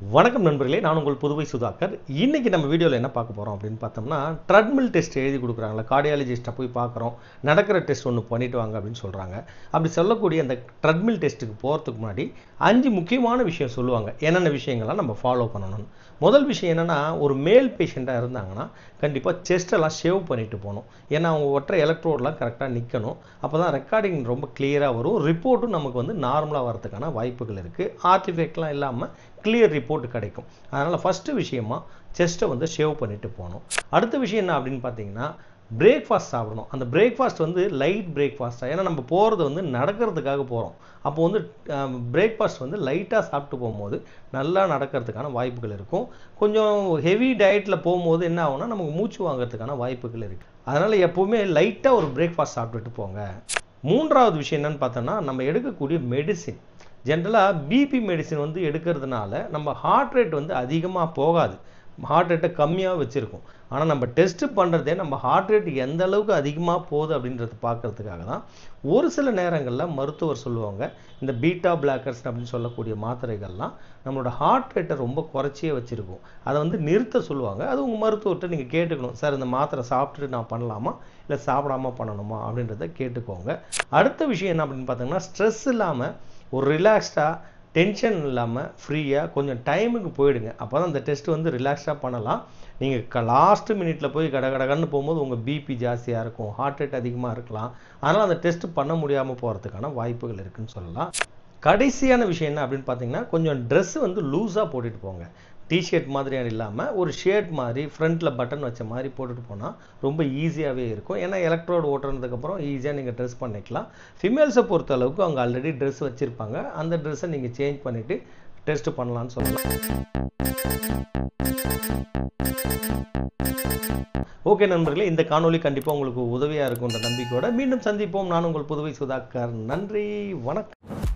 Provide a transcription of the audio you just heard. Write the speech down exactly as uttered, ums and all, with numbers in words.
வணக்கம் நண்பர்களே, நான் உங்கள் புதுவை சுதாகர். இன்னைக்கு நம்ம வீடியோவில் என்ன பார்க்க போகிறோம் அப்படின்னு பார்த்தோம்னா, ட்ரெட்மில் டெஸ்ட் எழுதி கொடுக்குறாங்களா, கார்டியாலஜிஸ்ட்டை போய் பார்க்குறோம், நடக்கிற டெஸ்ட் ஒன்று பண்ணிட்டு வாங்க அப்படின்னு சொல்கிறாங்க. அப்படி சொல்லக்கூடிய அந்த ட்ரெட்மில் டெஸ்ட்டுக்கு போகிறதுக்கு முன்னாடி அஞ்சு முக்கியமான விஷயம் சொல்லுவாங்க. என்னென்ன விஷயங்கள்லாம் நம்ம ஃபாலோ பண்ணணும்னு. முதல் விஷயம் என்னென்னா, ஒரு மேல் பேஷண்ட்டாக இருந்தாங்கன்னா கண்டிப்பாக செஸ்டெல்லாம் ஷேவ் பண்ணிட்டு போகணும். ஏன்னா அவங்க ஒற்றை எலக்ட்ரோடெலாம் கரெக்டாக நிற்கணும். அப்போ தான் ரெக்கார்டிங் ரொம்ப கிளியராக வரும், ரிப்போர்ட்டும் நமக்கு வந்து நார்மலாக வரதுக்கான வாய்ப்புகள் இருக்குது. ஆர்டிஃபெக்ட்லாம் இல்லாமல் கிளியர் ரிப்போர்ட் கிடைக்கும். அதனால் ஃபஸ்ட்டு விஷயமா செஸ்ட்டை வந்து ஷேவ் பண்ணிட்டு போகணும். அடுத்த விஷயம் என்ன அப்படின்னு பார்த்தீங்கன்னா, பிரேக்ஃபாஸ்ட் சாப்பிடணும். அந்த பிரேக்ஃபாஸ்ட் வந்து லைட் பிரேக்ஃபாஸ்ட்டாக, ஏன்னா நம்ம போகிறது வந்து நடக்கிறதுக்காக போகிறோம். அப்போ வந்து பிரேக்ஃபாஸ்ட் வந்து லைட்டாக சாப்பிட்டு போகும்போது நல்லா நடக்கிறதுக்கான வாய்ப்புகள் இருக்கும். கொஞ்சம் ஹெவி டயட்டில் போகும்போது என்ன ஆகும்னா நமக்கு மூச்சு வாங்கிறதுக்கான வாய்ப்புகள் இருக்குது. அதனால் எப்போவுமே லைட்டாக ஒரு பிரேக்ஃபாஸ்ட் சாப்பிட்டுட்டு போங்க. மூன்றாவது விஷயம் என்னன்னு பார்த்தோன்னா, நம்ம எடுக்கக்கூடிய மெடிசின். ஜென்ரலாக பிபி மெடிசின் வந்து எடுக்கிறதுனால நம்ம ஹார்ட் ரேட் வந்து அதிகமாக போகாது, ஹார்ட் ரேட்டை கம்மியாக வச்சுருக்கோம். ஆனால் நம்ம டெஸ்ட்டு பண்ணுறதே நம்ம ஹார்ட் ரேட் எந்த அளவுக்கு அதிகமாக போகுது அப்படின்றத பார்க்குறதுக்காக தான். ஒரு சில நேரங்களில் மருத்துவர் சொல்லுவாங்க, இந்த பீட்டா பிளாக்கர்ஸ் அப்படின்னு சொல்லக்கூடிய மாத்திரைகள்லாம் நம்மளோட ஹார்ட் ரேட்டை ரொம்ப குறைச்சியே வச்சுருக்கோம். அதை வந்து நிறுத்த சொல்லுவாங்க. அது உங்கள் மருத்துவர்கிட்ட நீங்கள் கேட்டுக்கணும், சார் இந்த மாத்திரை சாப்பிட்டுட்டு நான் பண்ணலாமா இல்லை சாப்பிடாம பண்ணணுமா அப்படின்றத கேட்டுக்கோங்க. அடுத்த விஷயம் என்ன அப்படின்னு பார்த்தீங்கன்னா, ஸ்ட்ரெஸ் இல்லாமல் ஒரு ரிலாக்ஸ்டாக, டென்ஷன் இல்லாமல் ஃப்ரீயாக கொஞ்சம் டைமுக்கு போயிடுங்க. அப்போ தான் அந்த டெஸ்ட் வந்து ரிலாக்ஸ்டாக பண்ணலாம். நீங்கள் க லாஸ்ட் மினிட்ல போய் கட கடகன்னு போகும்போது உங்கள் பிபி ஜாஸ்தியாக இருக்கும், ஹார்ட் ரேட் அதிகமாக இருக்கலாம். அதனால் அந்த டெஸ்ட் பண்ண முடியாமல் போகிறதுக்கான வாய்ப்புகள் இருக்குதுன்னு சொல்லலாம். கடைசியான விஷயம் என்ன அப்படின்னு பார்த்தீங்கன்னா, கொஞ்சம் ட்ரெஸ்ஸு வந்து லூஸாக போட்டுட்டு போங்க. டிஷர்ட் மாதிரியான இல்லாமல் ஒரு ஷர்ட் மாதிரி ஃப்ரண்ட்டில் பட்டன் வச்ச மாதிரி போட்டுட்டு போனால் ரொம்ப ஈஸியாகவே இருக்கும். ஏன்னா எலக்ட்ரோடு ஓட்டுறதுக்கப்புறம் ஈஸியாக நீங்கள் ட்ரெஸ் பண்ணிக்கலாம். ஃபிமேல்ஸை பொறுத்த அளவுக்கு அவங்க ஆல்ரெடி ட்ரெஸ் வச்சுருப்பாங்க, அந்த ட்ரெஸ்ஸை நீங்கள் சேஞ்ச் பண்ணிவிட்டு டெஸ்ட் பண்ணலான்னு சொல்லலாம். ஓகே நண்பர்களே, இந்த காணொலி கண்டிப்பாக உங்களுக்கு உதவியாக இருக்குன்ற நம்பிக்கையோட மீண்டும் சந்திப்போம். நான் உங்கள் புதுவை சுதாகர். நன்றி, வணக்கம்.